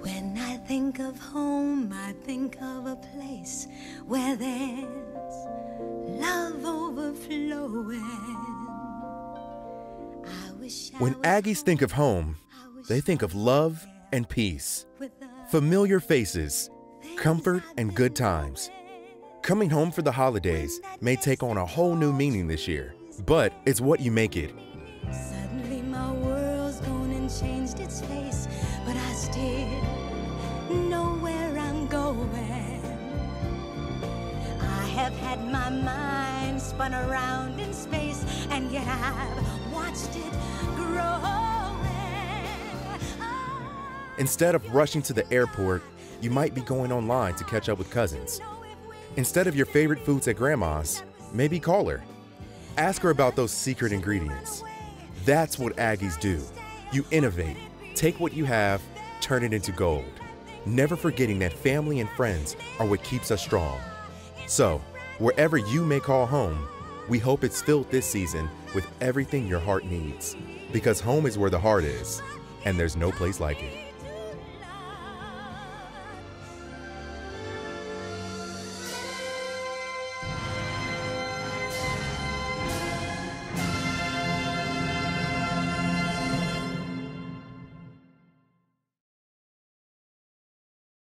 When I think of home, I think of a place where there's love overflowing. When Aggies think of home, they think of love and peace, familiar faces, comfort and good times. Coming home for the holidays may take on a whole new meaning this year, but it's what you make it. Suddenly my world's gone and changed its face, but I still know where I'm going. I have had my mind spun around in space, and yet I've watched it growing. Instead of rushing to the airport, you might be going online to catch up with cousins. Instead of your favorite foods at Grandma's, maybe call her. Ask her about those secret ingredients. That's what Aggies do. You innovate, take what you have, turn it into gold. Never forgetting that family and friends are what keeps us strong. So, wherever you may call home, we hope it's filled this season with everything your heart needs. Because home is where the heart is, and there's no place like it.